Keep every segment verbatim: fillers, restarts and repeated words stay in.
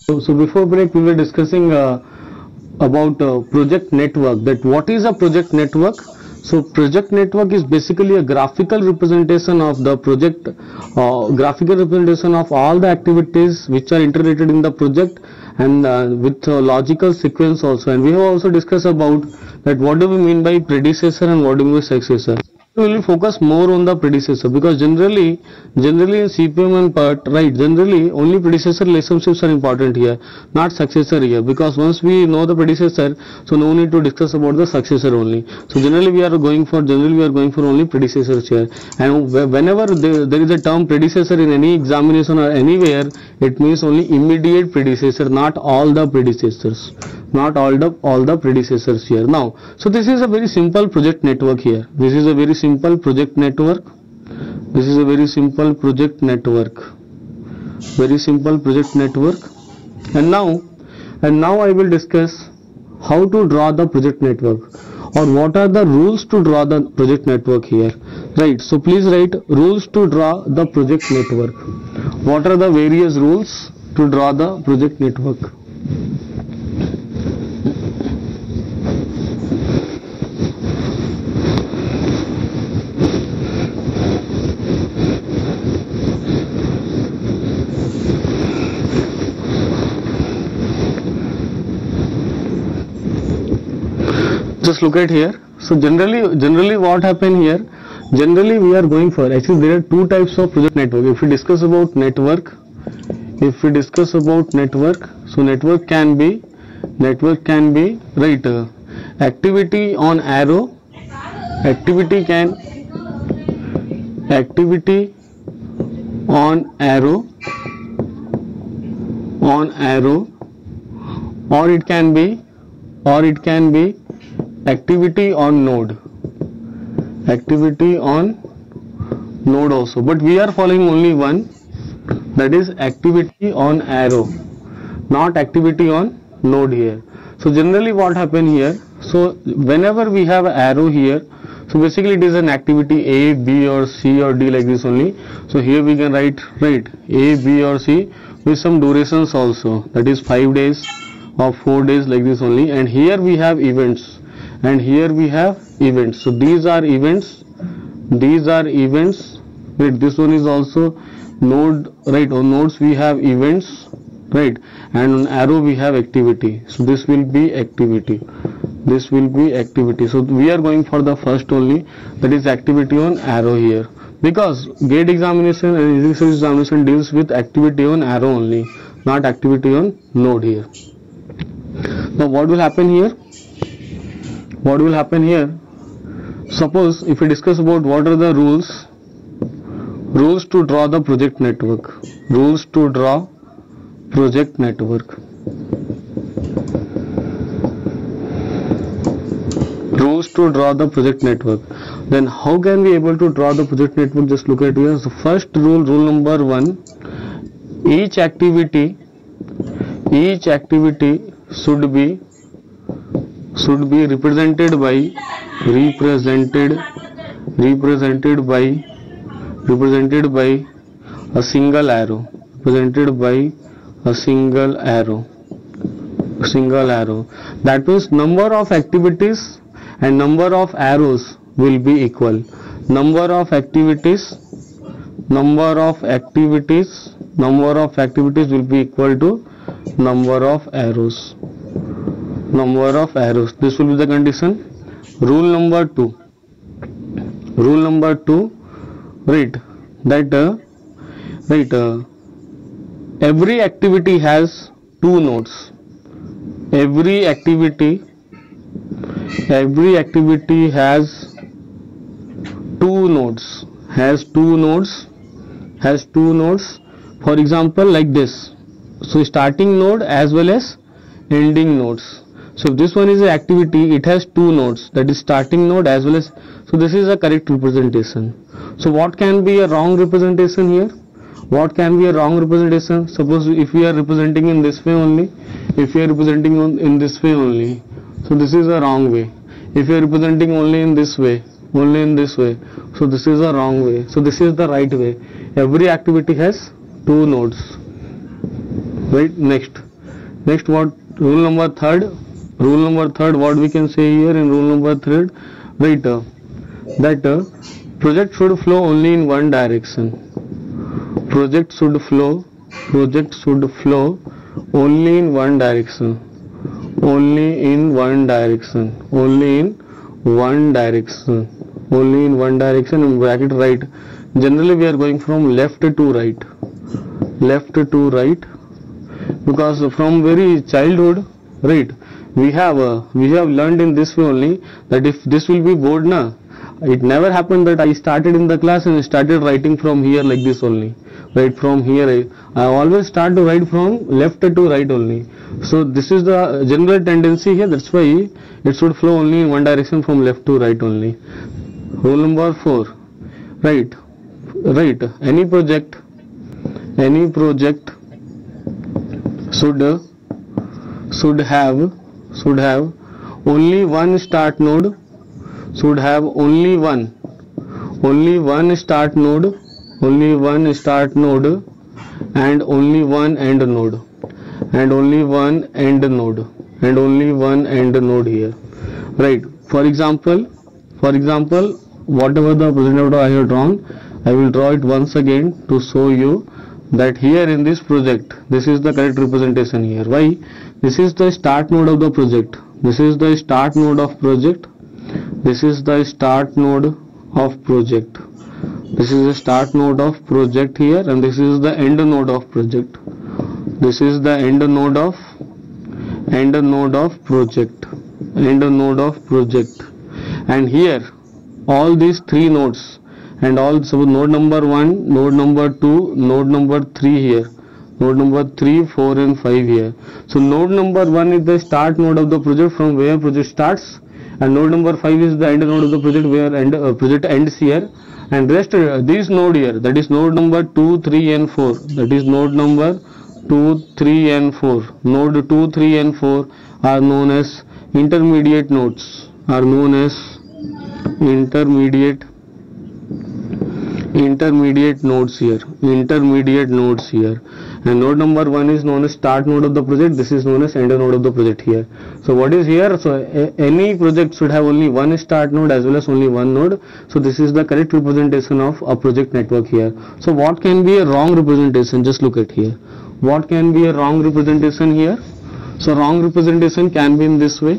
So, so before break, we were discussing uh, about uh, project network. That what is a project network? So, project network is basically a graphical representation of the project, uh, graphical representation of all the activities which are integrated in the project, and uh, with uh, logical sequence also. And we have also discussed about that what do we mean by predecessor and what do we mean by successor. We will focus more on the predecessor, because generally generally in C P M and P E R T, right, generally only predecessor relationships are important here, not successor here, because once we know the predecessor, so no need to discuss about the successor only. So generally we are going for generally we are going for only predecessors here. And whenever there, there is a term predecessor in any examination or anywhere, it means only immediate predecessor, not all the predecessors, not all the all the predecessors here. Now, so this is a very simple project network here. This is a very simple project network. This is a very simple project network. Very simple project network. And now, and now I will discuss how to draw the project network, or what are the rules to draw the project network here. Right. So please write rules to draw the project network. What are the various rules to draw the project network? Just look at here. So generally, generally what happen here? Generally we are going for, actually there are two types of project network. If we discuss about network, if we discuss about network, so network can be, network can be, right, uh, activity on arrow, activity can, activity on arrow, on arrow, or it can be, or it can be activity on node, activity on node also, but we are following only one, that is activity on arrow, not activity on node here. So generally what happen here, so whenever we have arrow here, so basically it is an activity A, B or C or D, like this only. So here we can write, right, A, B or C with some durations also, that is five days or four days, like this only. And here we have events, and here we have events. So these are events, these are events, right, this one is also node, right, on nodes we have events, right, and on arrow we have activity. So this will be activity, this will be activity. So we are going for the first only, that is activity on arrow here, because gate examination and engineering service examination deals with activity on arrow only, not activity on node here. Now what will happen here? What will happen here? Suppose if we discuss about what are the rules, rules to draw the project network, rules to draw project network, rules to draw the project network. Then how can we able to draw the project network? Just look at here. So first rule, rule number one, each activity, each activity should be should be represented by represented represented by represented by a single arrow, represented by a single arrow, single arrow. That means number of activities and number of arrows will be equal. Number of activities, number of activities, number of activities will be equal to number of arrows. Number of arrows. This will be the condition. Rule number two. Rule number two. Right. That uh, right. Uh, every activity has two nodes. Every activity. Every activity has two nodes. Has two nodes. Has two nodes. For example, like this. So starting node as well as ending nodes. So if this one is an activity, it has two nodes, that is starting node as well as, so this is a correct representation. So what can be a wrong representation here? What can be a wrong representation? Suppose if we are representing in this way only, if we are representing on, in this way only, so this is a wrong way. If we are representing only in this way, only in this way, so this is a wrong way. So this is the right way. Every activity has two nodes. Right, next. Next, what rule number third? Rule number third, what we can say here in rule number third, right? Uh, that uh, project should flow only in one direction. Project should flow. Project should flow only in one direction. Only in one direction. Only in one direction. Only in one direction. In bracket right. Generally, we are going from left to right. Left to right. Because from very childhood, right, we have uh, we have learned in this way only that if this will be board na, it never happened that I started in the class and started writing from here like this only, right? From here I, I always start to write from left to right only. So this is the general tendency here. That's why it should flow only in one direction from left to right only. Rule number four, right, right. Any project, any project should should have should have only one start node, should have only one only one start node, only one start node and only one end node, and only one end node, and only one end node here, right? For example, for example, whatever the project node I have drawn, I will draw it once again to show you that here in this project, this is the correct representation here. Why? This is the start node of the project. This is the start node of project. This is the start node of project. This is the start node of project here, and this is the end node of project. This is the end node of end node of project. End node of project. And here, all these three nodes. And also node number one, node number two, node number three here, node number three, four and five here. So node number one is the start node of the project from where project starts, and node number five is the end node of the project where end, uh, project ends here, and rest uh, this node here, that is node number two, three and four, that is node number two, three and four. Node two, three and four are known as intermediate nodes, are known as intermediate intermediate nodes here, intermediate nodes here, and node number one is known as start node of the project. This is known as end node of the project here. So what is here? So a, any project should have only one start node as well as only one node. So this is the correct representation of a project network here. So what can be a wrong representation? Just look at here. What can be a wrong representation here? So wrong representation can be in this way.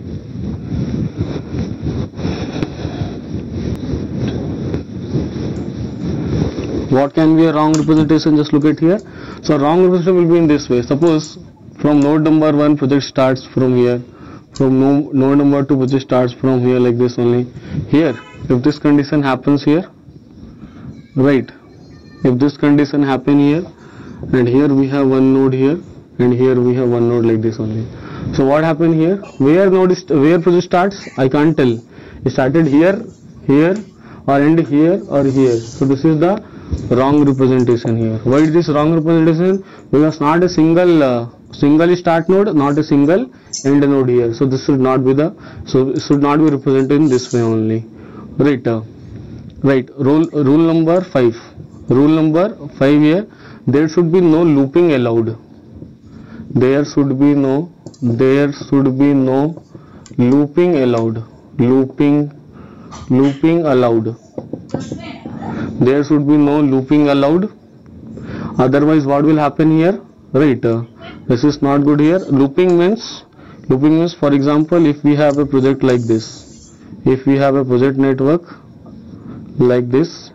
What can be a wrong representation? Just look at here. So wrong representation will be in this way. Suppose from node number one project starts from here, from no, node number two project starts from here like this only. Here, if this condition happens here, right, if this condition happen here, and here we have one node here, and here we have one node like this only. So what happened here? Where node is, where project starts? I can't tell. It started here, here, or end here or here. So this is the wrong representation here. Why is this wrong representation? Because not a single uh, single start node, not a single end node here. So this should not be the so it should not be represented in this way only. Right. Uh, right. Rule rule number five. Rule number five here. There should be no looping allowed. There should be no. There should be no looping allowed. Looping. Looping allowed. There should be no looping allowed. Otherwise, what will happen here? Right. Uh, this is not good here. Looping means, looping means, for example, if we have a project like this, if we have a project network like this,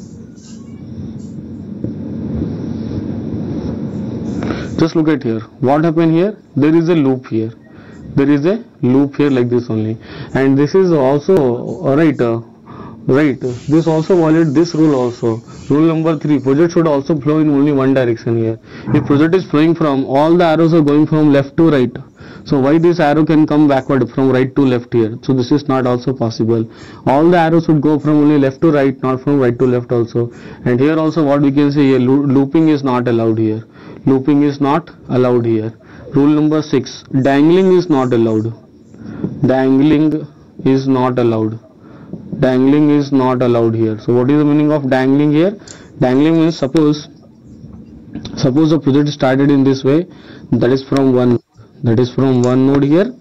just look at here. What happened here? There is a loop here. There is a loop here like this only, and this is also uh, right. Uh, Right, this also violates this rule also. Rule number three, project should also flow in only one direction here. If project is flowing from, all the arrows are going from left to right. So why this arrow can come backward from right to left here? So this is not also possible. All the arrows should go from only left to right, not from right to left also. And here also what we can say here, lo looping is not allowed here. Looping is not allowed here. Rule number six, dangling is not allowed. Dangling is not allowed. Dangling is not allowed here. So what is the meaning of dangling here? Dangling means, suppose Suppose the project started in this way, that is from one, that is from one node here,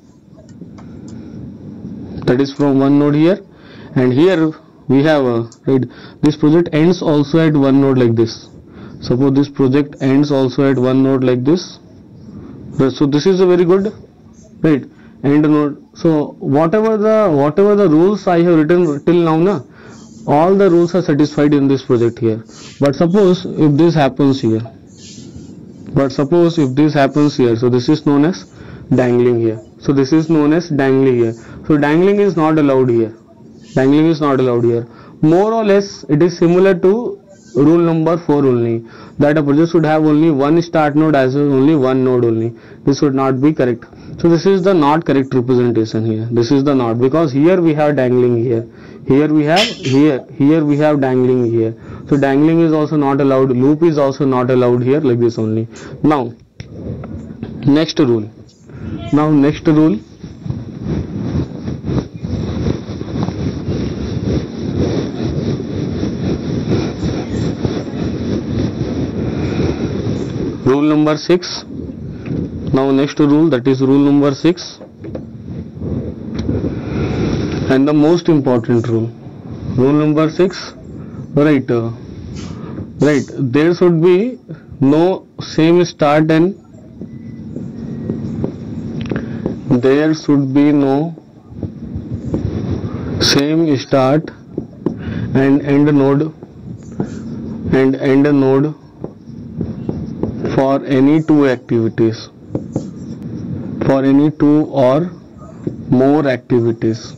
that is from one node here, and here we have a, right, this project ends also at one node like this. Suppose this project ends also at one node like this. So this is a very good, right, end node. So whatever the whatever the rules I have written till now, na, all the rules are satisfied in this project here. But suppose if this happens here, but suppose if this happens here, so this is known as dangling here. So this is known as dangling here. So dangling is not allowed here. Dangling is not allowed here. More or less it is similar to rule number four only, that a project should have only one start node as well, only one node only. This would not be correct. So this is the not correct representation here. This is the not, because here we have dangling here. Here we have here here we have dangling here. So dangling is also not allowed. Loop is also not allowed here, like this only. Now next rule. Now next rule. Rule number six. Now next rule, that is rule number six, and the most important rule. Rule number six. Right. Uh, right. There should be no same start and there should be no same start and end node and end node for any two activities, for any two or more activities,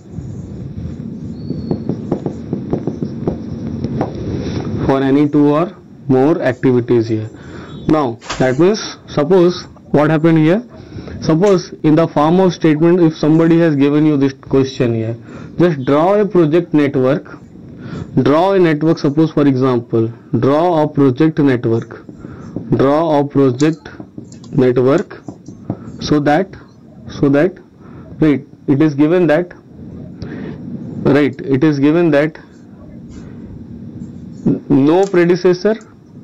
for any two or more activities here. Now that means, suppose what happened here, suppose in the form of statement, if somebody has given you this question here, just draw a project network, draw a network, suppose for example, draw a project network, draw a project network, so that, so that, right, it is given that, right, it is given that no predecessor,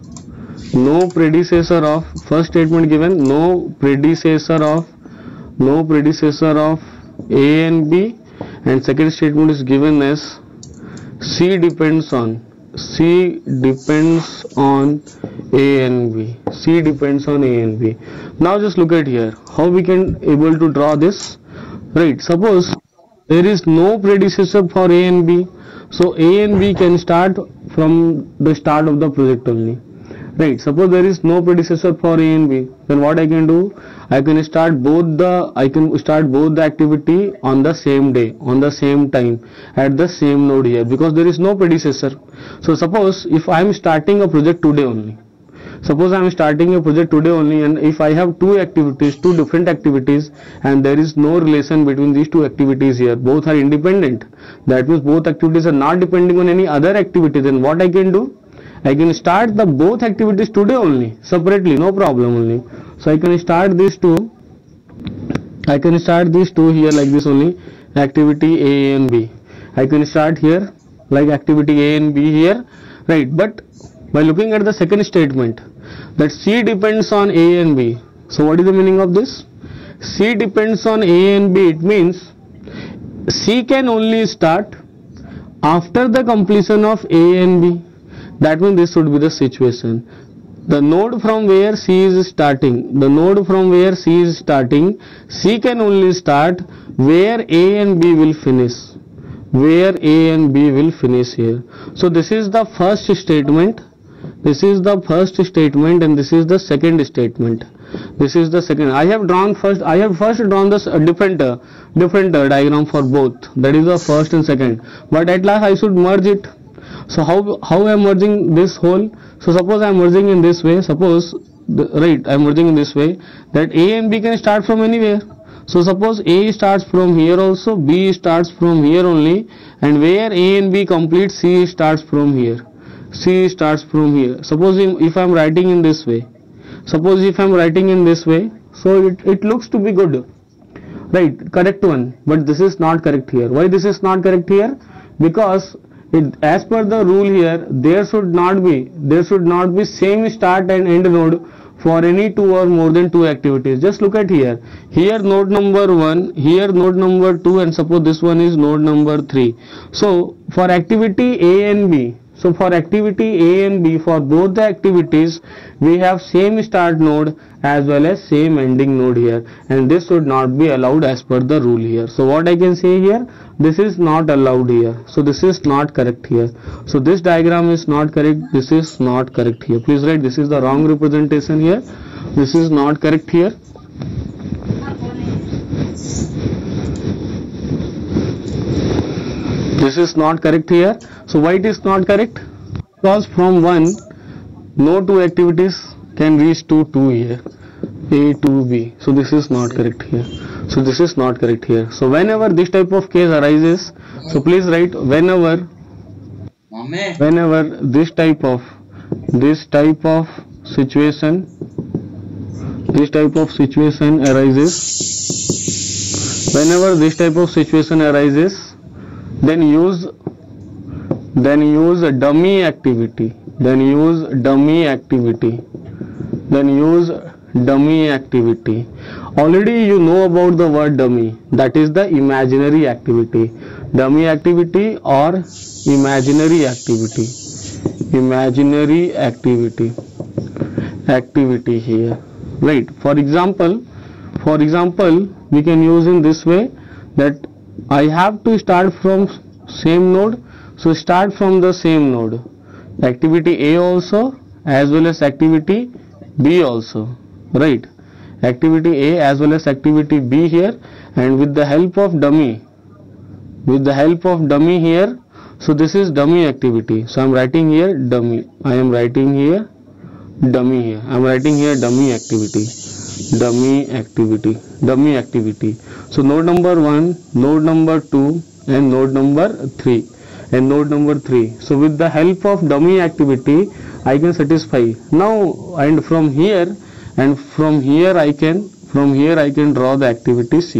no predecessor of, first statement given, no predecessor of, no predecessor of A and B, and second statement is given as C depends on, C depends on A and B, C depends on A and B. Now just look at here, how we can able to draw this, right? Suppose there is no predecessor for A and B, so A and B can start from the start of the project only, right? Suppose there is no predecessor for A and B, then what I can do, I can start both the, I can start both the activity on the same day, on the same time, at the same node here, because there is no predecessor. So suppose if I am starting a project today only, suppose I am starting a project today only, and if I have two activities, two different activities, and there is no relation between these two activities here, both are independent, that means both activities are not depending on any other activity, then what I can do, I can start the both activities today only, separately, no problem only. So I can start these two, I can start these two here like this only, activity A and B. I can start here like activity A and B here, right? But by looking at the second statement, that C depends on A and B. So what is the meaning of this? C depends on A and B, it means C can only start after the completion of A and B. That means this should be the situation. The node from where C is starting, the node from where C is starting, C can only start where A and B will finish, where A and B will finish here. So this is the first statement, this is the first statement, and this is the second statement. This is the second. I have drawn first, I have first drawn this uh, different uh, different uh, diagram for both, that is the first and second, but at last I should merge it. So how how I am merging this whole? So suppose I am merging in this way, suppose the, right, I am merging in this way, that A and B can start from anywhere. So suppose A starts from here also, B starts from here only, and where A and B complete, C starts from here, C starts from here. Suppose if I am writing in this way, suppose if I am writing in this way, so it, it looks to be good, right, correct one, but this is not correct here. Why this is not correct here? Because it, as per the rule here, there should not be there should not be same start and end node for any two or more than two activities. Just look at here. Here node number one, here node number two, and suppose this one is node number three. So for activity A and B, so for activity A and B, for both the activities, we have same start node as well as same ending node here, and this should not be allowed as per the rule here. So what I can say here, this is not allowed here. So this is not correct here. So this diagram is not correct. This is not correct here. Please write, this is the wrong representation here. This is not correct here. This is not correct here. So why it is not correct? Because from one, no two activities can reach to two here, A to B. So this is not correct here. So this is not correct here. So whenever this type of case arises, so please write, whenever, whenever this type of, this type of situation, this type of situation arises, whenever this type of situation arises, then use, then use a dummy activity, then use dummy activity, then use dummy activity. Already you know about the word dummy, that is the imaginary activity. Dummy activity or imaginary activity, imaginary activity, activity here, right? For example, for example, we can use in this way that I have to start from same node, so start from the same node, activity A also as well as activity B also, right? Activity A as well as activity B here, and with the help of dummy, with the help of dummy here, so this is dummy activity. So I am writing here dummy, I am writing here dummy here, I am writing here dummy activity, dummy activity, dummy activity. So node number one, node number two, and node number three, and node number three. So with the help of dummy activity, I can satisfy now, and from here, and from here I can, from here I can draw the activity C.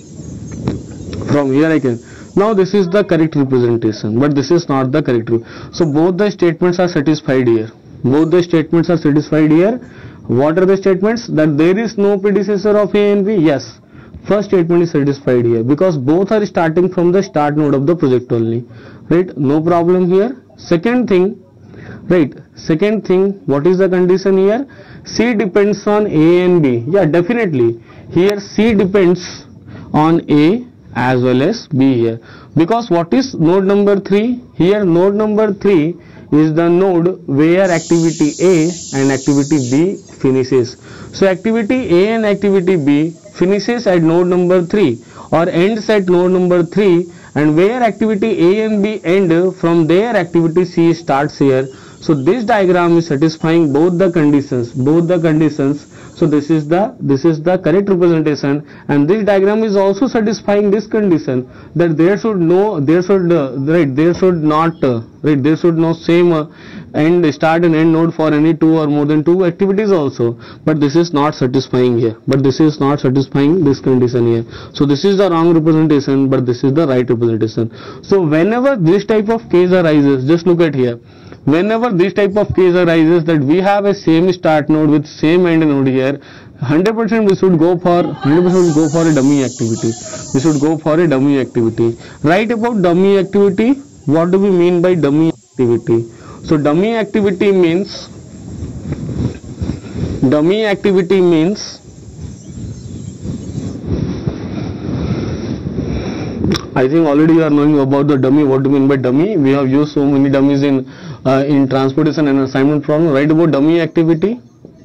From here I can. Now this is the correct representation, but this is not the correct. So both the statements are satisfied here. Both the statements are satisfied here. What are the statements? That there is no predecessor of A and B. Yes, first statement is satisfied here because both are starting from the start node of the project only, right? No problem here. Second thing, right? Second thing, what is the condition here? C depends on A and B. Yeah, definitely. Here C depends on A as well as B here, because what is node number three? Here node number three is the node where activity A and activity B finishes. So activity A and activity B finishes at node number three or ends at node number three, and where activity A and B end, from there activity C starts here. So this diagram is satisfying both the conditions, both the conditions. So this is the, this is the correct representation, and this diagram is also satisfying this condition, that there should no, there should uh, right, there should not uh, right, there should no same uh, end, start and end node for any two or more than two activities also. But this is not satisfying here. But this is not satisfying this condition here. So this is the wrong representation, but this is the right representation. So whenever this type of case arises, just look at here. Whenever this type of case arises that we have a same start node with same end node here, one hundred percent we should go for one hundred percent go for a dummy activity. We should go for a dummy activity. Write about dummy activity. What do we mean by dummy activity? So dummy activity means dummy activity means I think already you are knowing about the dummy. What do you mean by dummy? We have used so many dummies in uh, in transportation and assignment problem. Write about dummy activity.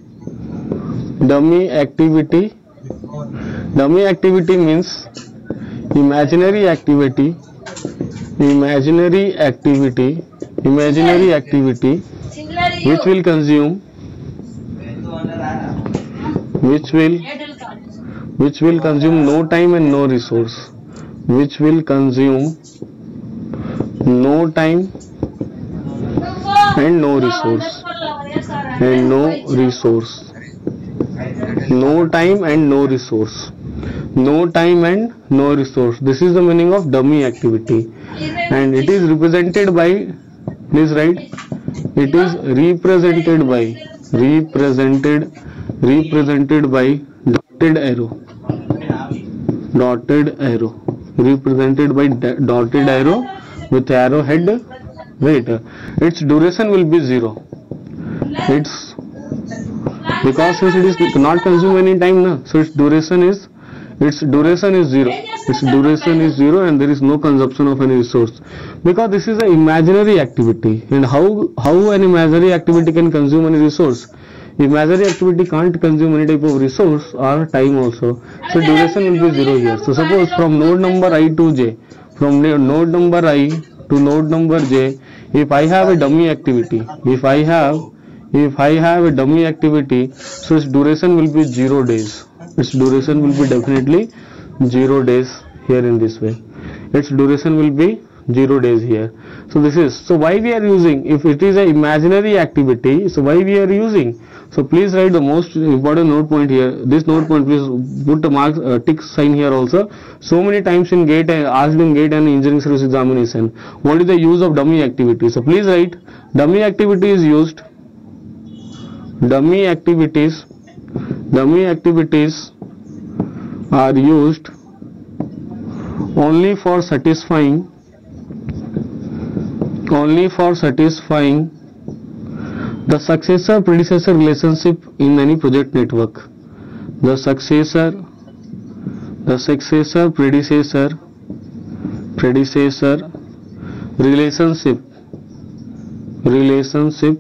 Dummy activity. Dummy activity means imaginary activity. Imaginary activity. Imaginary activity which will consume which will which will consume no time and no resource. Which will consume no time and no resource and no resource no time and no resource. no time and no resource. This is the meaning of dummy activity, and it is represented by, please write, it is represented by represented represented by dotted arrow, dotted arrow represented by dotted arrow with arrow head. Wait, its duration will be zero. It's because since it is not consume any time now, so its duration is its duration is zero. Its duration is zero, and there is no consumption of any resource, because this is an imaginary activity. And how how an imaginary activity can consume any resource? Imaginary activity can't consume any type of resource or time also. So duration will be zero here. So suppose from node number I to j, from node number I to node number j, if I have a dummy activity, if I have if I have a dummy activity, so its duration will be zero days. Its duration will be definitely zero days here in this way. Its duration will be zero days here. So this is, so why we are using, if it is an imaginary activity, so why we are using? So please write the most important note point here. This note point, please put the mark uh, tick sign here also. So many times in GATE, asked in GATE and engineering service examination, what is the use of dummy activity? So please write, dummy activity is used, dummy activities, dummy activities are used only for satisfying, only for satisfying the successor predecessor relationship in any project network. The successor, the successor predecessor, predecessor relationship, relationship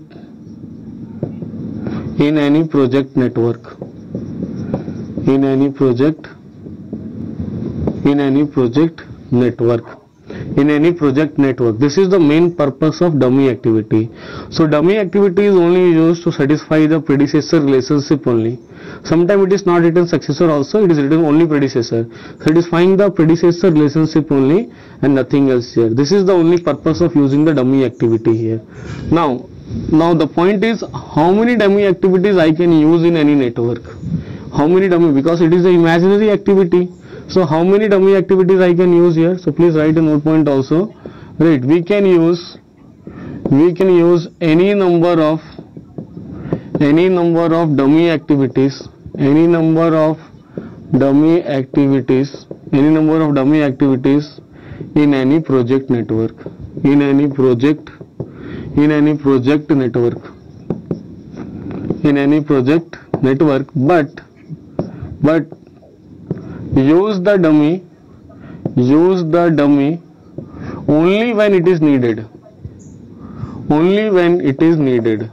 in any project network, in any project, in any project network. In any project network. This is the main purpose of dummy activity. So dummy activity is only used to satisfy the predecessor relationship only. Sometimes it is not written successor also, it is written only predecessor. Satisfying the predecessor relationship only and nothing else here. This is the only purpose of using the dummy activity here. Now, now the point is, how many dummy activities I can use in any network? How many dummy? Because it is an imaginary activity. So how many dummy activities I can use here? So please write a note point also. Right, we can use we can use any number of any number of dummy activities, any number of dummy activities, any number of dummy activities in any project network, in any project, in any project network, in any project network, but but use the dummy, use the dummy only when it is needed, only when it is needed,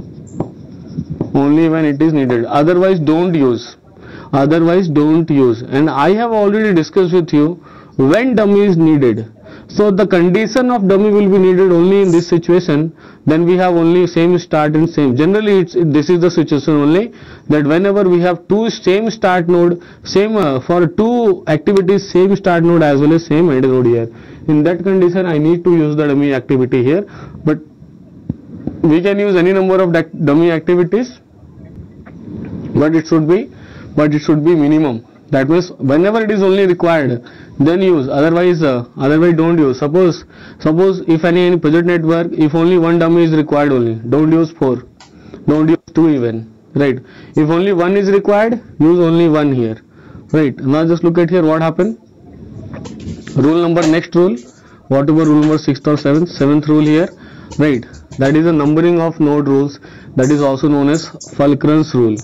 only when it is needed, otherwise don't use, otherwise don't use. And I have already discussed with you when dummy is needed. So the condition of dummy will be needed only in this situation. Then we have only same start and same. Generally, it's, this is the situation only, that whenever we have two same start node, same uh, for two activities, same start node as well as same end node here. In that condition, I need to use the dummy activity here. But we can use any number of dummy activities, but it should be, but it should be minimum. That means whenever it is only required, then use. Otherwise, uh, otherwise don't use. Suppose, suppose if any, any project network, if only one dummy is required only, don't use four, don't use two even. Right? If only one is required, use only one here. Right? Now just look at here what happened. Rule number, next rule, whatever rule number sixth or seventh, seventh rule here. Right? That is the numbering of node rules. That is also known as Fulcrum's rule.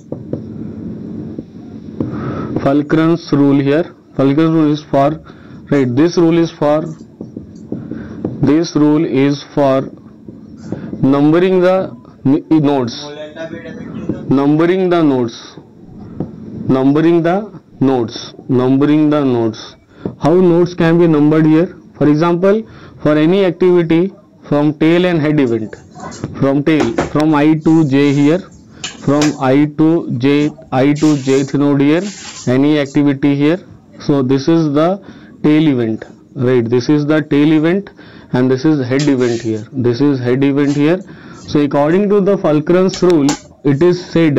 Fulcrum's rule here. Fulcrum's rule is for, right, this rule is for, this rule is for numbering the nodes, numbering the nodes, numbering the nodes, numbering the nodes. How nodes can be numbered here? For example, for any activity from tail and head event, from tail, from I to J here, from I to J, I to jth node here, any activity here. So this is the tail event, right? This is the tail event, and this is head event here. This is head event here. So according to the Fulcrum's rule, it is said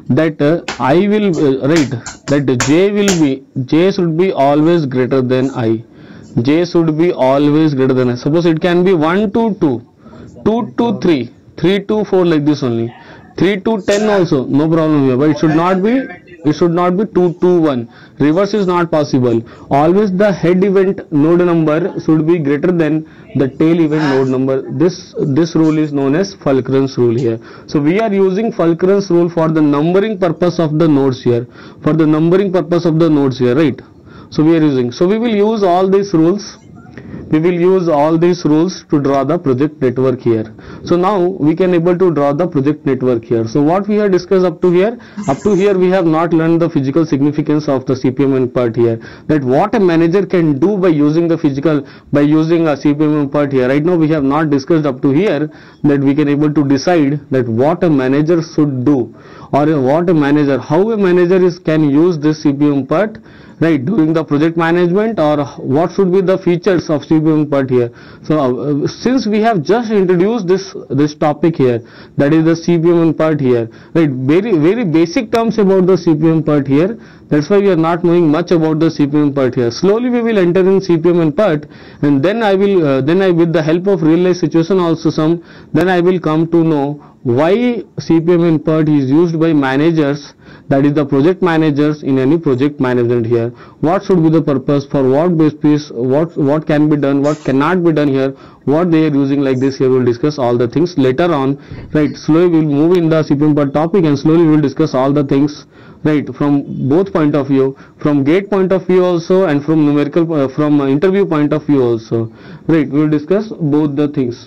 that uh, I will uh, right that J will be J should be always greater than I. J should be always greater than I. Suppose it can be one to two, two to three, three to four, like this only, three to ten also, no problem here, but it should not be it should not be two to one. Reverse is not possible. Always the head event node number should be greater than the tail event node number. This this rule is known as Fulcrum's rule here. So we are using Fulcrum's rule for the numbering purpose of the nodes here. For the numbering purpose of the nodes here, right? So we are using. So we will use all these rules. We will use all these rules to draw the project network here. So now we can able to draw the project network here. So what we have discussed up to here, up to here we have not learned the physical significance of the C P M part here. That what a manager can do by using the physical, by using a C P M part here. Right now we have not discussed up to here that we can able to decide that what a manager should do, or what a manager, how a manager is can use this C P M part, right, during the project management, or what should be the features of C P M part here. So uh, since we have just introduced this this topic here, that is the C P M part here, right, very very basic terms about the C P M part here, that's why we are not knowing much about the C P M part here. Slowly we will enter in C P M part, and then I will uh, then I with the help of real life situation also some, then I will come to know why C P M part is used by managers, that is the project managers in any project management here. What should be the purpose, for what basis, what what can be done, what cannot be done here, what they are using, like this here. We will discuss all the things later on, right? Slowly we will move in the C P M part topic, and slowly we will discuss all the things, right, from both point of view, from gate point of view also, and from numerical uh, from uh, interview point of view also, right. We will discuss both the things.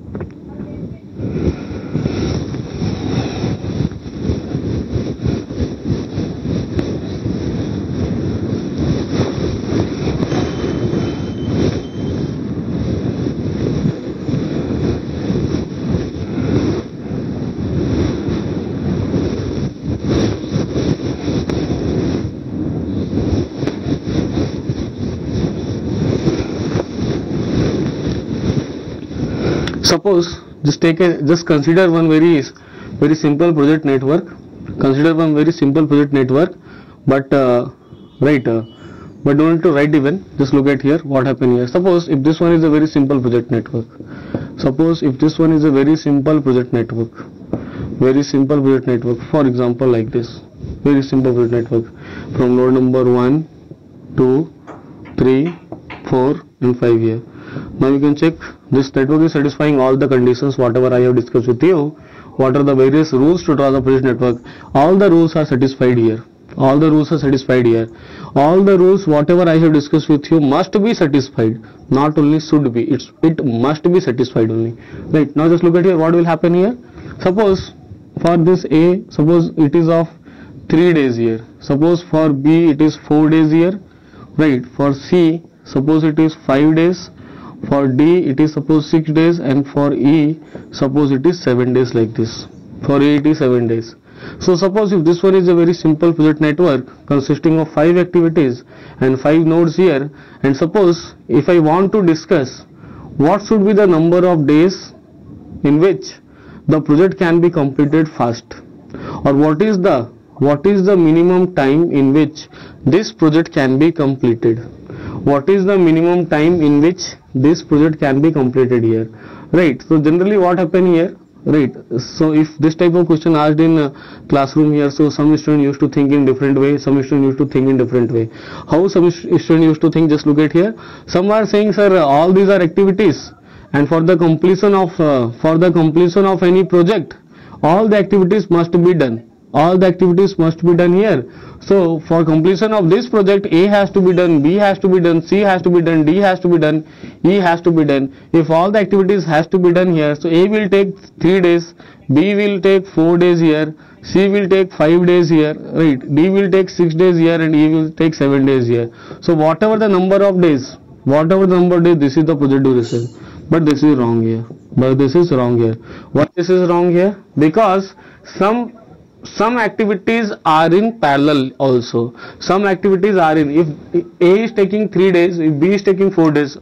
Suppose just take a just consider one very very simple project network. Consider one very simple project network, but uh, right, uh, but don't need to write even. Just look at here what happened here. Suppose if this one is a very simple project network. Suppose if this one is a very simple project network, very simple project network. For example, like this, very simple project network from node number one, two, three, four, and five here. Now you can check this network is satisfying all the conditions whatever I have discussed with you. What are the various rules to draw the project network? All the rules are satisfied here. All the rules are satisfied here. All the rules whatever I have discussed with you must be satisfied. Not only should be, it's it must be satisfied only. Right. Now just look at here what will happen here. Suppose for this A, suppose it is of three days here. Suppose for B it is four days here. Right. For C suppose it is five days. For D it is suppose six days, and for E suppose it is seven days, like this. For A it is seven days. So suppose if this one is a very simple project network consisting of five activities and five nodes here, and suppose if I want to discuss what should be the number of days in which the project can be completed fast, or what is the what is the minimum time in which this project can be completed. What is the minimum time in which this project can be completed here, right? So generally what happen here, right? So if this type of question asked in a classroom here, so some student used to think in different way, some student used to think in different way. How some student used to think, just look at here. Some are saying, sir, all these are activities, and for the completion of uh, for the completion of any project, all the activities must be done. All the activities must be done here. So for completion of this project, A has to be done, B has to be done, C has to be done, D has to be done, E has to be done. If all the activities has to be done here, so A will take three days, B will take four days here, C will take five days here, right? D will take six days here, and E will take seven days here. So whatever the number of days, whatever the number of days, this is the project duration. But this is wrong here. But this is wrong here. Why this is wrong here? Because some some activities are in parallel also. Some activities are in, if A is taking three days, if B is taking four days,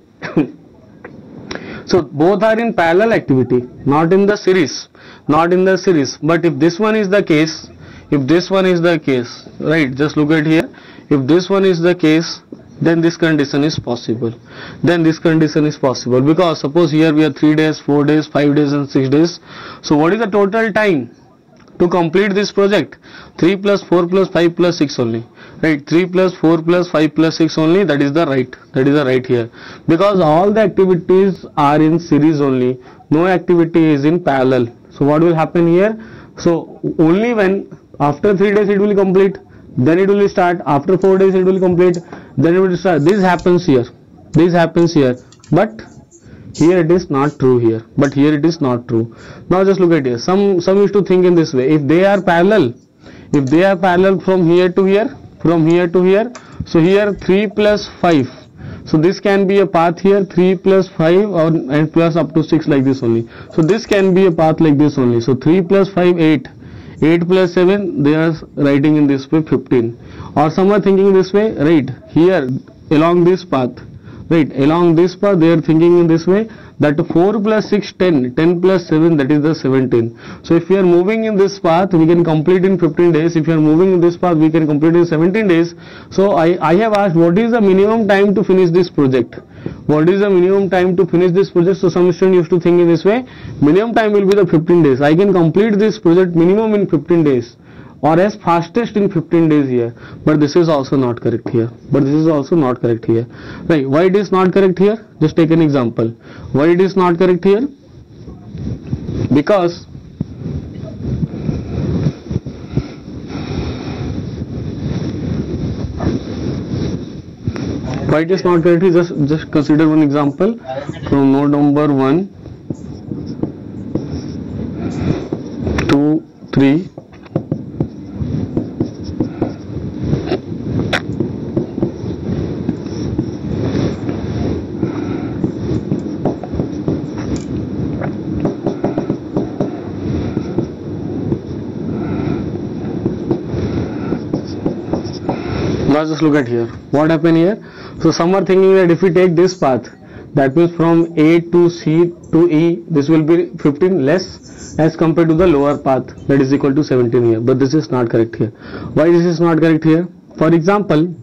so both are in parallel activity, not in the series, not in the series. But if this one is the case, if this one is the case, right, just look at here, if this one is the case, then this condition is possible, then this condition is possible, because suppose here we have three days, four days, five days and six days. So what is the total time to complete this project? Three plus four plus five plus six only, right? Three plus four plus five plus six only, that is the right, that is the right here, because all the activities are in series only, no activity is in parallel. So what will happen here? So only when after three days it will complete, then it will start, after four days it will complete, then it will start. This happens here, this happens here, but here it is not true here, but here it is not true. Now just look at here, some some used to think in this way, if they are parallel, if they are parallel from here to here, from here to here, so here three plus five, so this can be a path here, three plus five or and plus up to six, like this only. So this can be a path like this only. So three plus five, eight, eight plus seven, they are writing in this way fifteen, or some are thinking this way, right, here along this path, right, along this path they are thinking in this way, that four plus six, ten, ten plus seven, that is the seventeen. So if we are moving in this path, we can complete in fifteen days. If you are moving in this path, we can complete in seventeen days. So I, I have asked, what is the minimum time to finish this project? What is the minimum time to finish this project? So some students used to think in this way, minimum time will be the fifteen days. I can complete this project minimum in fifteen days, or as fastest in fifteen days here. But this is also not correct here. But this is also not correct here. Right? Why it is not correct here? Just take an example. Why it is not correct here? Because why it is not correct? Just just consider one example from node number one, two, three. Now just look at here, what happened here. So some are thinking that if we take this path, that means from A to C to E, this will be fifteen less as compared to the lower path, that is equal to seventeen here. But this is not correct here. Why this is not correct here? For example,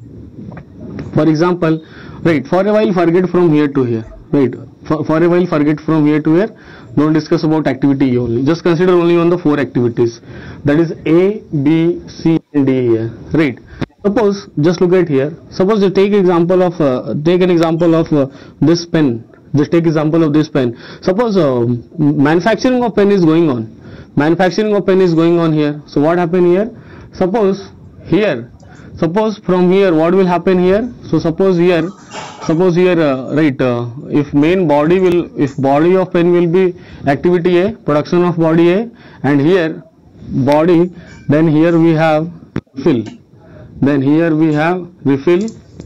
for example, right, for a while forget from here to here, right, for, for a while forget from here to here, don't discuss about activity E only, just consider only on the four activities, that is A, B, C and D here, right. Suppose, just look at here, suppose you take example of, uh, take an example of uh, this pen, just take example of this pen. Suppose uh, manufacturing of pen is going on, manufacturing of pen is going on here. So what happened here? Suppose here, suppose from here what will happen here? So suppose here, suppose here, uh, right, uh, if main body will, if body of pen will be activity A, production of body A, and here body, then here we have fill. Then here we have refill,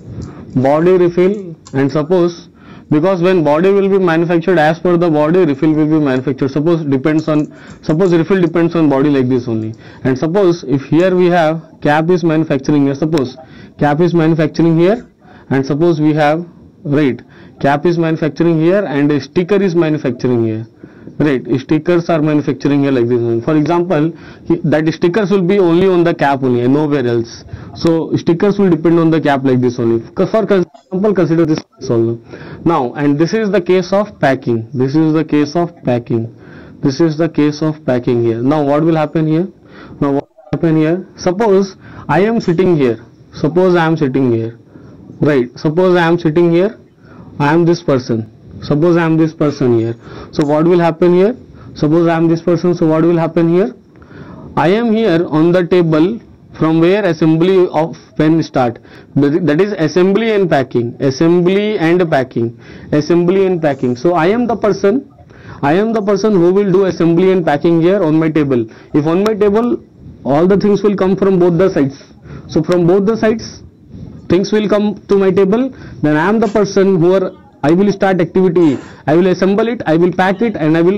body refill, and suppose, because when body will be manufactured as per the body, refill will be manufactured. Suppose depends on, suppose refill depends on body, like this only. And suppose if here we have cap is manufacturing here, suppose cap is manufacturing here, and suppose we have, right, cap is manufacturing here and a sticker is manufacturing here. Right, stickers are manufacturing here like this one. For example, that stickers will be only on the cap only and nowhere else. So stickers will depend on the cap like this only. For example, consider this also. Now, and this is the case of packing. This is the case of packing. This is the case of packing here. Now, what will happen here? Now, what will happen here? Suppose I am sitting here. Suppose I am sitting here. Right. Suppose I am sitting here. I am this person. Suppose I am this person here. So what will happen here? Suppose I am this person. So what will happen here? I am here on the table from where assembly of pen start. That is assembly and packing. Assembly and packing. Assembly and packing. So I am the person. I am the person who will do assembly and packing here on my table. If on my table all the things will come from both the sides. So from both the sides things will come to my table. Then I am the person who are I will start activity. I will assemble it, I will pack it, and I will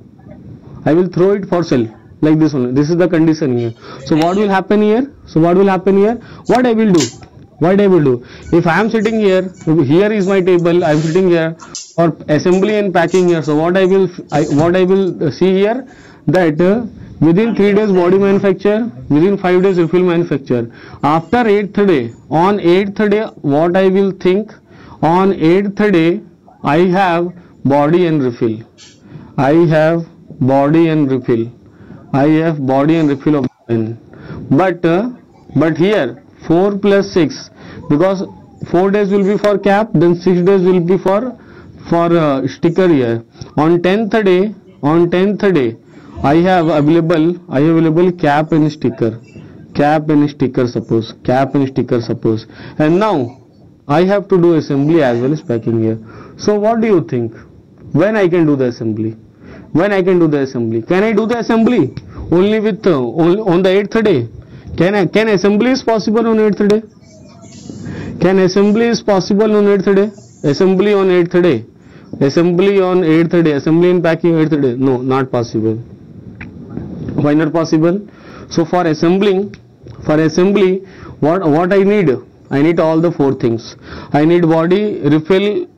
I will throw it for sale, like this only. This is the condition here. So what will happen here? So what will happen here? What I will do? What I will do? If I am sitting here, here is my table. I am sitting here for assembly and packing here. So what I will I, what I will see here, that uh, within three days body manufacture, within five days refill manufacture. After eighth day, on eighth day, what I will think, on eighth day, I have body and refill. I have body and refill. I have body and refill of pen. But, uh, but here, four plus six, because four days will be for cap, then six days will be for, for uh, sticker here. On tenth day, on tenth day, I have available, I have available cap and sticker, cap and sticker suppose, cap and sticker suppose. And now, I have to do assembly as well as packing here. So what do you think? When I can do the assembly? When I can do the assembly? Can I do the assembly only with uh, only on the eighth day? Can I, can assembly is possible on eighth day? Can assembly is possible on eighth day? Assembly on eighth day? Assembly on eighth day? Assembly and packing eighth day? No, not possible. Why not possible? So for assembling, for assembly, what what I need? I need all the four things. I need body, refill,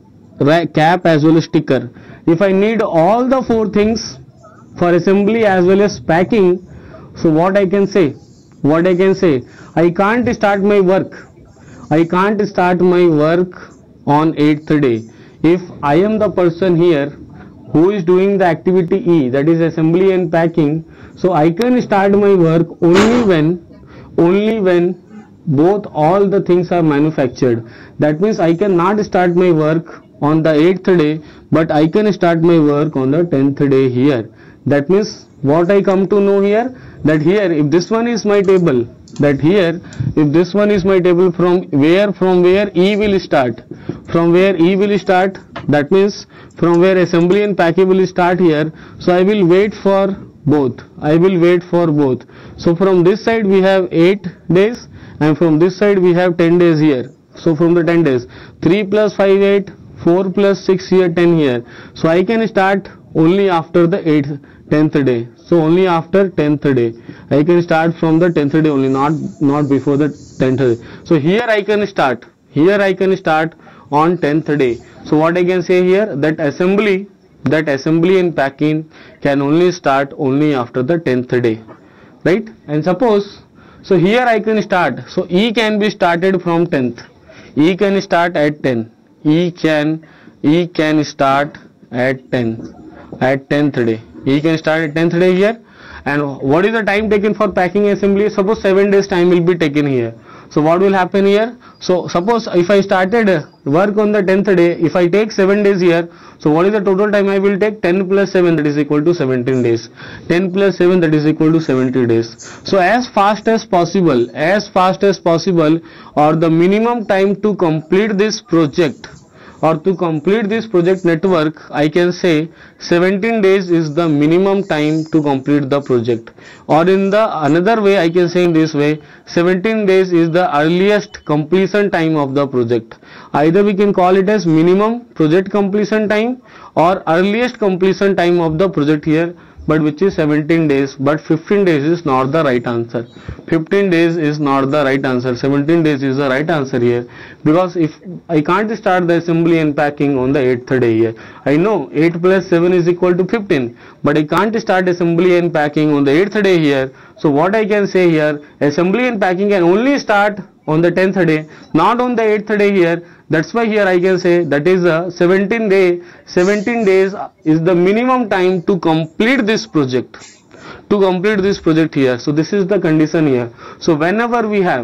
cap as well as sticker. If I need all the four things for assembly as well as packing, so what I can say? What I can say? I can't start my work. I can't start my work on eighth day. If I am the person here who is doing the activity E, that is assembly and packing, so I can start my work only when, only when both all the things are manufactured. That means I cannot start my work on the eighth day, but I can start my work on the tenth day here. That means what I come to know here, that here if this one is my table, that here if this one is my table, from where from where E will start, from where E will start, that means from where assembly and packing will start here. So I will wait for both, I will wait for both. So from this side we have eight days and from this side we have ten days here. So from the ten days, three plus five, eight, four plus six here, ten here. So I can start only after the eighth, tenth day. So only after tenth day. I can start from the tenth day only, not, not before the tenth day. So here I can start, here I can start on tenth day. So what I can say here, that assembly, that assembly and packing can only start only after the tenth day, right? And suppose, so here I can start, so E can be started from tenth, E can start at ten, E can, E can start at ten, at tenth day, E can start at tenth day here. And what is the time taken for packing assembly? Suppose seven days time will be taken here. So what will happen here? So suppose if I started work on the tenth day, if I take seven days here, so what is the total time I will take? ten plus seven, that is equal to seventeen days. ten plus seven, that is equal to seventy days. So as fast as possible, as fast as possible, or the minimum time to complete this project, or to complete this project network, I can say seventeen days is the minimum time to complete the project. Or in the another way, I can say in this way, seventeen days is the earliest completion time of the project. Either we can call it as minimum project completion time or earliest completion time of the project here, but which is seventeen days, but fifteen days is not the right answer. fifteen days is not the right answer. seventeen days is the right answer here, because if I can't start the assembly and packing on the eighth day here, I know eight plus seven is equal to fifteen, but I can't start assembly and packing on the eighth day here. So what I can say here, assembly and packing can only start on the tenth day, not on the eighth day here. That's why here I can say that is a seventeen day, seventeen days is the minimum time to complete this project, to complete this project here. So this is the condition here. So whenever we have,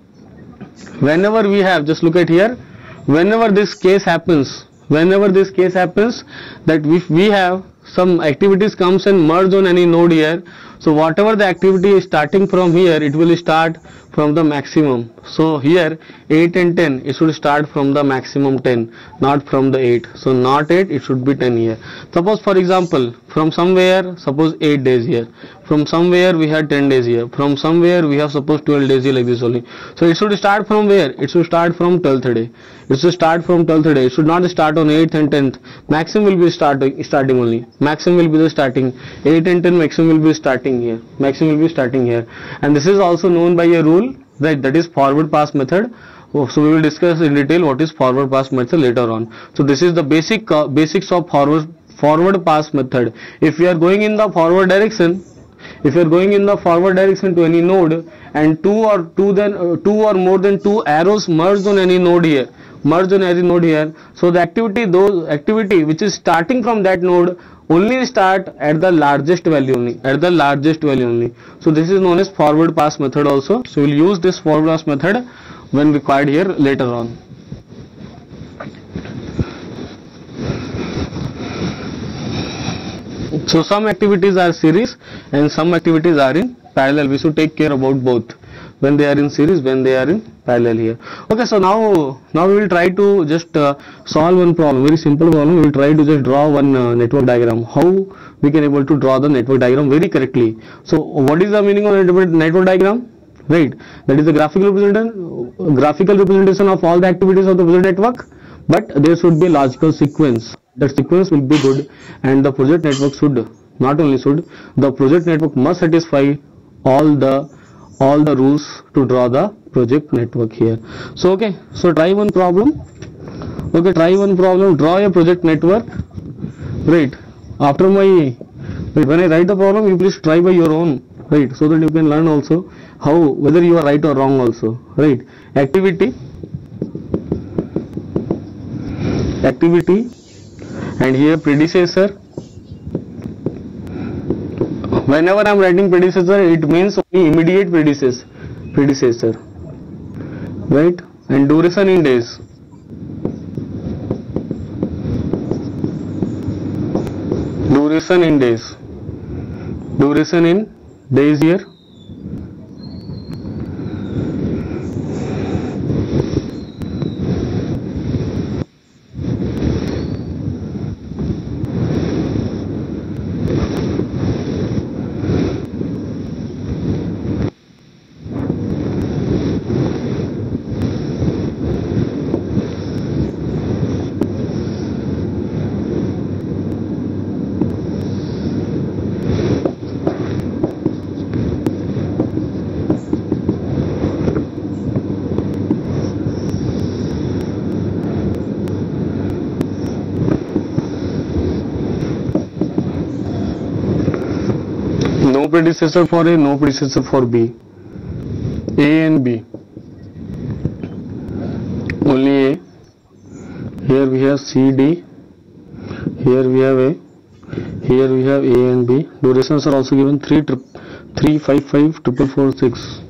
whenever we have, just look at here, whenever this case happens, whenever this case happens, that if we have some activities comes and merge on any node here, so whatever the activity is starting from here, it will start from the maximum. So here eight and ten, it should start from the maximum ten, not from the eight. So not eight, it should be ten here. Suppose for example, from somewhere, suppose eight days here, from somewhere we had ten days here, from somewhere we have suppose twelve days here, like this only. So it should start from where? It should start from twelfth day. It should start from twelfth day. It should not start on eighth and tenth. Maximum will be starting starting only. Maximum will be the starting. eight and ten maximum will be starting here. Maximum will be starting here. And this is also known by a rule, right? That is forward pass method. So we will discuss in detail what is forward pass method later on. So this is the basic uh, basics of forward forward pass method. If we are going in the forward direction, If you are going in the forward direction to any node and two or two then uh, two or more than two arrows merge on any node here, merge on any node here, so the activity those activity which is starting from that node only start at the largest value only, at the largest value only. So this is known as forward pass method also. So we'll use this forward pass method when required here later on. So some activities are series and some activities are in parallel. We should take care about both, when they are in series, when they are in parallel here. Okay, so now now we will try to just uh, solve one problem, very simple problem. We will try to just draw one uh, network diagram. How we can able to draw the network diagram very correctly. So what is the meaning of network diagram? Right, that is the graphical representation, graphical representation of all the activities of the project network, but there should be a logical sequence. That sequence will be good, and the project network should, not only should, the project network must satisfy all the all the rules to draw the project network here. So okay, so try one problem. Okay, try one problem. Draw a project network. Right. After my, when I write the problem, you please try by your own. Right, so that you can learn also how, whether you are right or wrong also. Right. Activity. Activity. And here predecessor. Whenever I am writing predecessor, it means only immediate predecessor. Predecessor. Right. And duration in days. Duration in days. Duration in days here. No predecessor for A, no predecessor for B. A and B. Only A. Here we have C, D. Here we have A. Here we have A and B. Durations are also given three, three, five, five, triple four, six.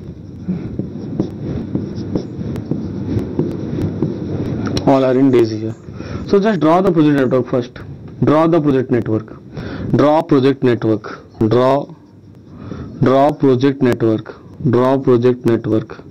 All are in days here. So just draw the project network first. Draw the project network. Draw project network. Draw. Draw project network. Draw project network.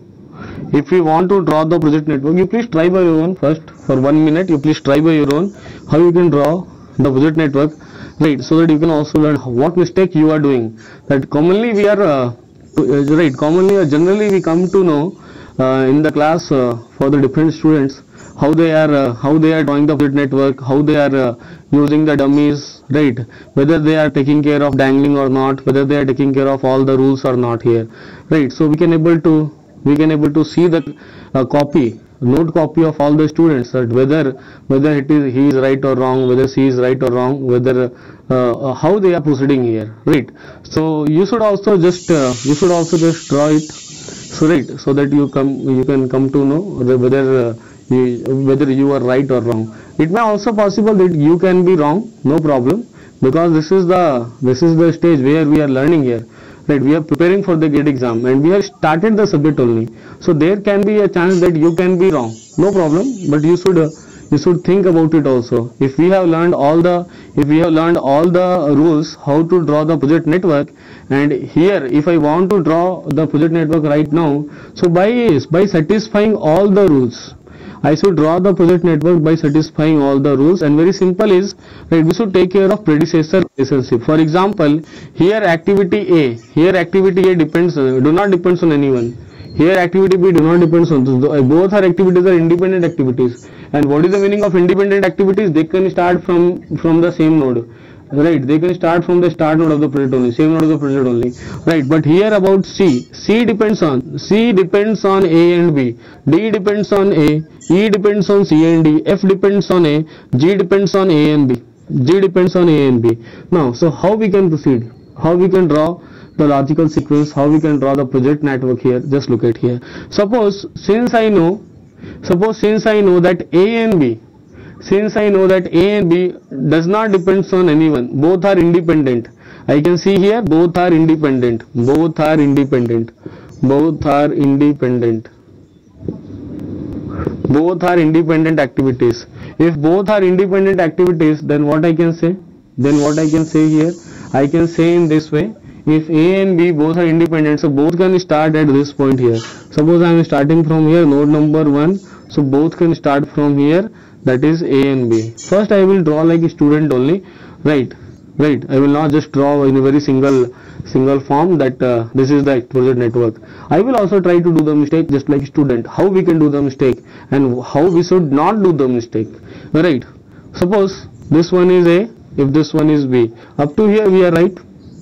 If you want to draw the project network, you please try by your own first. For one minute, you please try by your own how you can draw the project network, right? So that you can also learn what mistake you are doing. That commonly we are uh, right. Commonly, uh, generally we come to know uh, in the class uh, for the different students how they are uh, how they are drawing the project network, how they are uh, using the dummies, right? Whether they are taking care of dangling or not, whether they are taking care of all the rules or not here, right? So we can able to we can able to see the uh, copy, note copy of all the students, that whether whether it is he is right or wrong, whether she is right or wrong, whether uh, uh, how they are proceeding here, right? So you should also just uh, you should also just draw it, so right, so that you come you can come to know whether uh, you, whether you are right or wrong. It may also possible that you can be wrong, no problem, because this is the this is the stage where we are learning here, right? We are preparing for the GATE exam and we have started the subject only, so there can be a chance that you can be wrong, no problem, but you should uh, you should think about it also. If we have learned all the if we have learned all the rules how to draw the project network, and here if I want to draw the project network right now, so by by satisfying all the rules, I should draw the project network by satisfying all the rules, and very simple is, right, we should take care of predecessor relationship. For example, here activity A, here activity A depends, uh, do not depends on anyone. Here activity B do not depends on, both are activities are independent activities. And what is the meaning of independent activities? They can start from from the same node. Right, they can start from the start node of the project only, same node of the project only, right? But here about C, C depends on, C depends on A and B, D depends on A, E depends on C and D, F depends on A, G depends on A and B, G depends on A and B. Now, so how we can proceed? How we can draw the logical sequence, how we can draw the project network here. Just look at here. Suppose since I know, suppose since I know that A and B, since I know that A and B does not depends on anyone, both are independent. I can see here both are independent, both are independent, both are independent, both are independent activities. If both are independent activities, then what I can say? Then what I can say here? I can say in this way, if A and B both are independent, so both can start at this point here. Suppose I am starting from here, node number one, so both can start from here, that is A and B. First I will draw like a student only, right? Right, I will not just draw in a very single single form that uh, this is the project network. I will also try to do the mistake just like student, how we can do the mistake and how we should not do the mistake. Right, suppose this one is A, if this one is B, up to here we are right,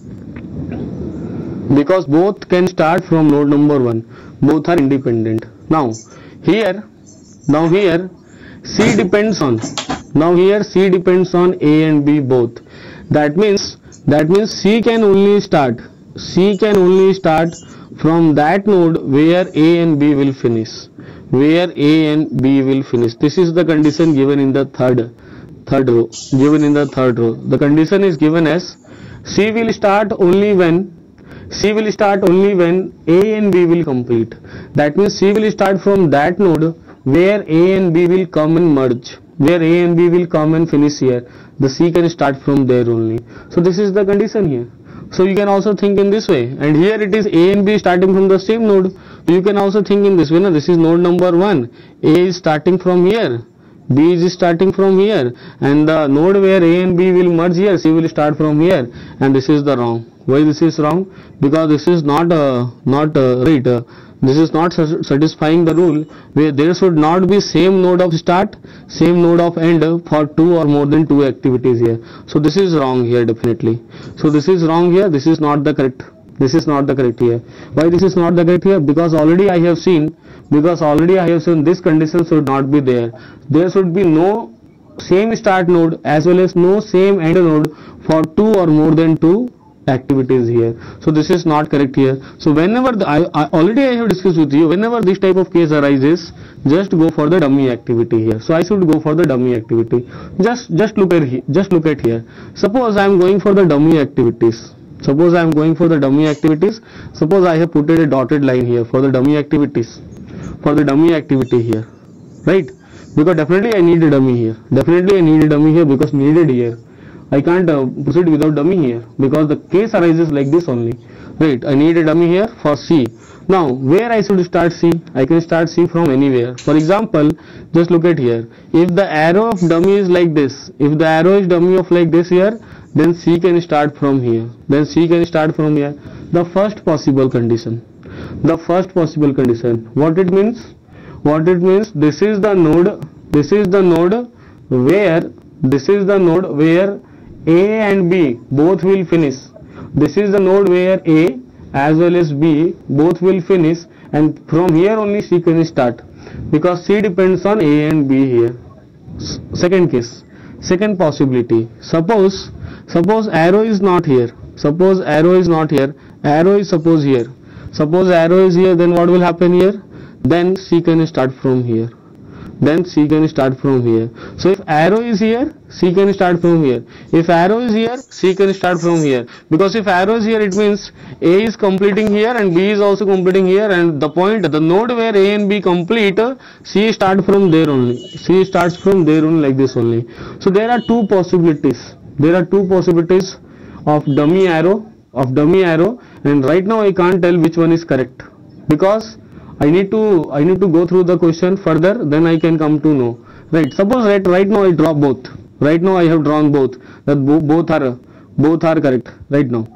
because both can start from node number one, both are independent. Now here, now here C depends on, now here C depends on A and B both. That means, that means C can only start, C can only start from that node where A and B will finish, where A and B will finish. This is the condition given in the third, third row, given in the third row. The condition is given as C will start only when, C will start only when A and B will complete. That means C will start from that node where A and B will come and merge, where A and B will come and finish here. The C can start from there only. So this is the condition here. So you can also think in this way, and here it is A and B starting from the same node. You can also think in this way. Now this is node number one. A is starting from here, B is starting from here, and the node where A and B will merge here, C will start from here, and this is the wrong. Why this is wrong? Because this is not uh, not uh, right. Uh, this is not satisfying the rule where there should not be same node of start, same node of end for two or more than two activities here. So this is wrong here definitely. So this is wrong here. This is not the correct. This is not the correct here. Why this is not the correct here? Because already I have seen, because already I have seen this condition should not be there. There should be no same start node as well as no same end node for two or more than two activities here. So this is not correct here. So whenever the, I, I already I have discussed with you, whenever this type of case arises, just go for the dummy activity here. So I should go for the dummy activity. Just just look at here. Just look at here. Suppose I am going for the dummy activities. Suppose I am going for the dummy activities. Suppose I have put a dotted line here for the dummy activities. For the dummy activity here, right? Because definitely I need a dummy here. Definitely I need a dummy here because needed here. I can't uh, proceed without dummy here because the case arises like this only, right? I need a dummy here for C. Now where I should start C? I can start C from anywhere. For example, just look at here. If the arrow of dummy is like this, if the arrow is dummy of like this here, then C can start from here. Then C can start from here. The first possible condition. The first possible condition. What it means? What it means? This is the node. This is the node where. This is the node where A and B both will finish. This is the node where A as well as B both will finish, and from here only C can start because C depends on A and B here. S second case, second possibility. Suppose, suppose arrow is not here. Suppose arrow is not here. Arrow is suppose here. Suppose arrow is here. Then what will happen here? Then C can start from here. Then C can start from here. So if arrow is here, C can start from here. If arrow is here, C can start from here. Because if arrow is here, it means A is completing here and B is also completing here, and the point, the node where A and B complete, C start from there only. C starts from there only, like this only. So there are two possibilities. There are two possibilities of dummy arrow, of dummy arrow, and right now I can't tell which one is correct because I need to I need to go through the question further, then I can come to know. Right. Suppose right right now I draw both. Right now I have drawn both. That bo both are both are correct. Right now.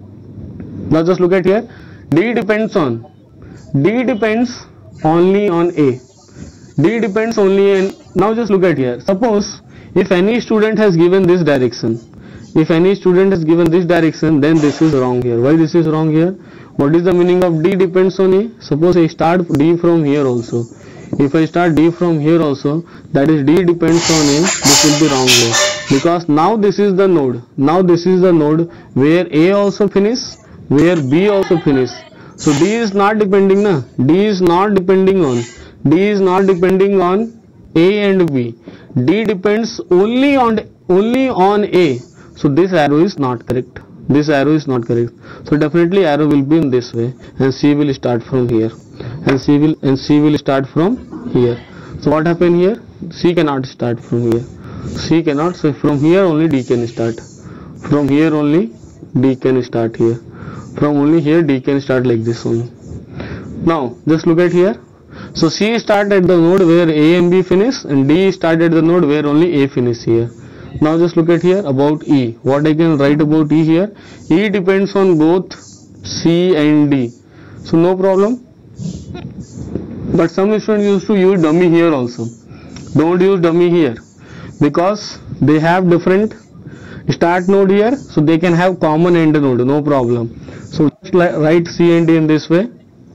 Now just look at here. D depends on. D depends only on A. D depends only on. Now just look at here. Suppose if any student has given this direction. If any student has given this direction, then this is wrong here. Why this is wrong here? What is the meaning of D depends on A? Suppose I start D from here also. If I start D from here also, that is D depends on A, this will be wrong here. Because now this is the node. Now this is the node where A also finish, where B also finish. So D is not depending na, D is not depending on, D is not depending on A and B. D depends only on only on A. So this arrow is not correct. This arrow is not correct. So definitely arrow will be in this way, and C will start from here, and C will and C will start from here. So what happened here? C cannot start from here. C cannot. So from here only D can start. From here only D can start here. From only here D can start like this only. Now just look at here. So C start at the node where A and B finish, and D start at the node where only A finish here. Now just look at here about E. What I can write about E here? E depends on both C and D. So no problem. But some students used to use dummy here also. Don't use dummy here, because they have different start node here, so they can have common end node, no problem. So just write C and D in this way.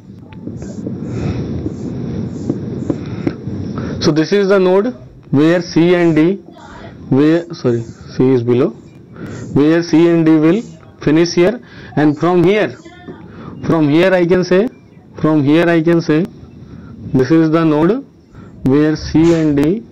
So this is the node where C and D, where sorry C is below, where C and D will finish here, and from here, from here I can say, from here I can say, this is the node where C and D,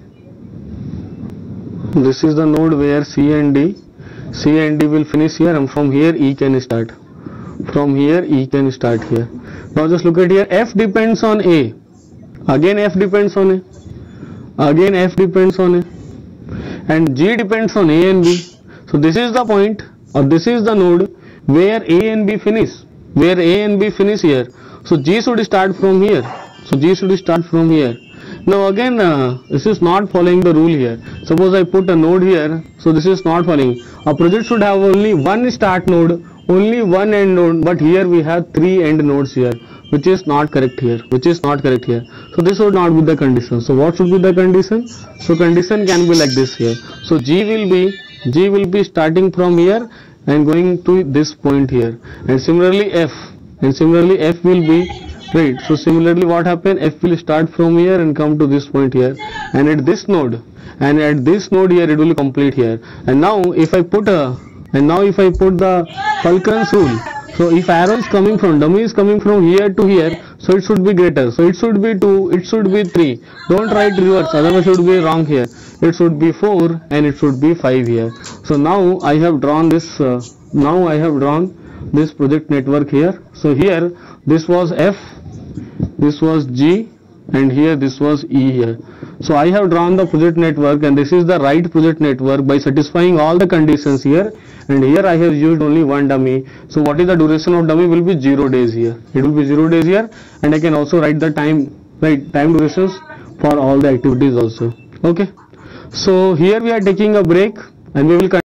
this is the node where C and D, C and D will finish here, and from here E can start. From here E can start here. Now just look at here, F depends on A. Again F depends on A. Again F depends on A. And G depends on A and B. So this is the point, or this is the node where A and B finish. Where A and B finish here. So G should start from here. So G should start from here. Now again uh, this is not following the rule here. Suppose I put a node here, so this is not following. A project should have only one start node, only one end node, but here we have three end nodes here, which is not correct here, which is not correct here. So this would not be the condition. So what should be the condition? So condition can be like this here. So G will be, G will be starting from here and going to this point here, and similarly F, and similarly F will be, right. So similarly what happened? F will start from here and come to this point here, and at this node, and at this node here it will complete here. And now if I put a, and now if I put the Fulcrum's rule, so if arrow is coming from, dummy is coming from here to here, so it should be greater. So it should be two, it should be three. Don't write reverse, otherwise it should be wrong here. It should be four and it should be five here. So now I have drawn this, uh, now I have drawn this project network here. So here this was F, this was G, and here this was E here. So I have drawn the project network, and this is the right project network by satisfying all the conditions here, and here I have used only one dummy. So what is the duration of dummy? Will be zero days here. It will be zero days here, and I can also write the time, right, time durations for all the activities also. Okay. So here we are taking a break, and we will continue.